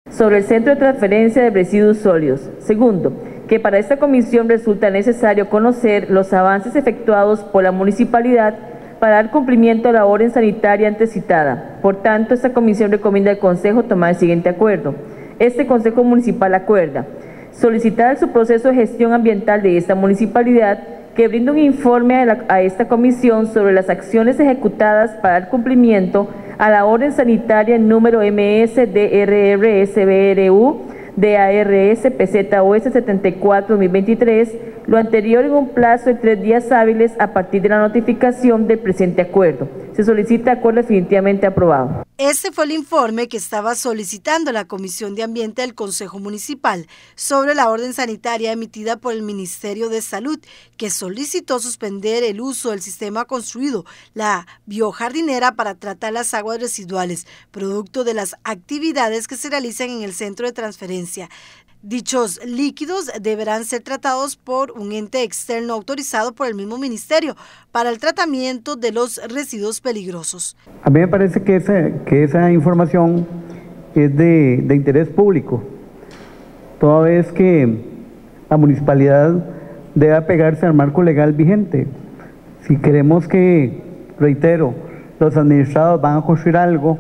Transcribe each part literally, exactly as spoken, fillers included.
sobre el Centro de Transferencia de Residuos Sólidos. Segundo, que para esta comisión resulta necesario conocer los avances efectuados por la municipalidad para dar cumplimiento a la orden sanitaria antes citada. Por tanto, esta comisión recomienda al Consejo tomar el siguiente acuerdo. Este Consejo Municipal acuerda solicitar su proceso de gestión ambiental de esta municipalidad que brinde un informe a, la, a esta comisión sobre las acciones ejecutadas para dar cumplimiento a la orden sanitaria número M S D R R S B R U D A R S P Z O S setenta y cuatro dos mil veintitrés, lo anterior en un plazo de tres días hábiles a partir de la notificación del presente acuerdo. Se solicita acuerdo definitivamente aprobado. Este fue el informe que estaba solicitando la Comisión de Ambiente del Consejo Municipal sobre la orden sanitaria emitida por el Ministerio de Salud, que solicitó suspender el uso del sistema construido, la biojardinera, para tratar las aguas residuales, producto de las actividades que se realizan en el centro de transferencia. Dichos líquidos deberán ser tratados por un ente externo autorizado por el mismo ministerio para el tratamiento de los residuos peligrosos. A mí me parece que esa, que esa información es de, de interés público, toda vez que la municipalidad debe apegarse al marco legal vigente. Si queremos que, reitero, los administrados van a construir algo,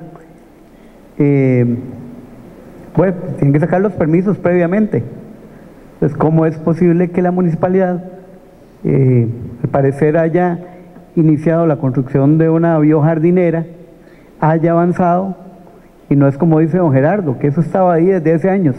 eh, pues tienen que sacar los permisos previamente. Entonces, ¿cómo es posible que la municipalidad, eh, al parecer, haya iniciado la construcción de una biojardinera, haya avanzado, y no es como dice don Gerardo, que eso estaba ahí desde hace años?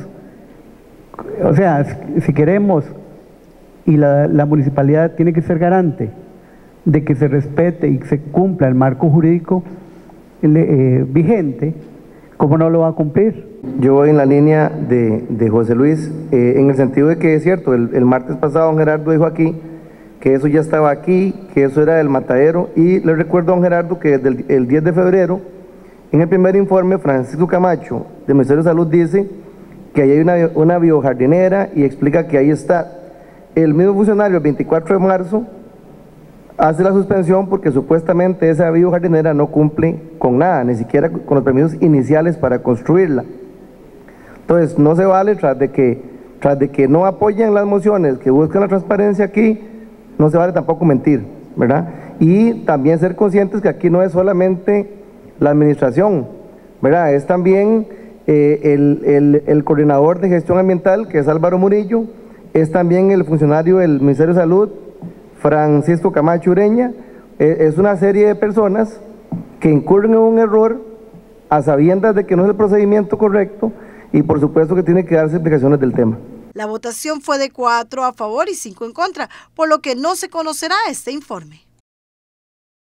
O sea, si queremos, y la, la municipalidad tiene que ser garante de que se respete y se cumpla el marco jurídico eh, vigente, ¿cómo no lo va a cumplir? Yo voy en la línea de, de José Luis, eh, en el sentido de que es cierto, el, el martes pasado don Gerardo dijo aquí que eso ya estaba aquí, que eso era del matadero, y le recuerdo a don Gerardo que desde el, el diez de febrero, en el primer informe, Francisco Camacho, del Ministerio de Salud, dice que ahí hay una, una biojardinera y explica que ahí está. El mismo funcionario, el veinticuatro de marzo, hace la suspensión porque supuestamente esa biojardinera no cumple con nada, ni siquiera con los permisos iniciales para construirla. Entonces, no se vale, tras de que, tras de que no apoyan las mociones que buscan la transparencia aquí, no se vale tampoco mentir, ¿verdad? Y también ser conscientes que aquí no es solamente la administración, ¿verdad? Es también eh, el, el, el coordinador de gestión ambiental, que es Álvaro Murillo, es también el funcionario del Ministerio de Salud, Francisco Camacho Ureña. eh, es una serie de personas que incurren en un error a sabiendas de que no es el procedimiento correcto, y por supuesto que tiene que darse explicaciones del tema. La votación fue de cuatro a favor y cinco en contra, por lo que no se conocerá este informe.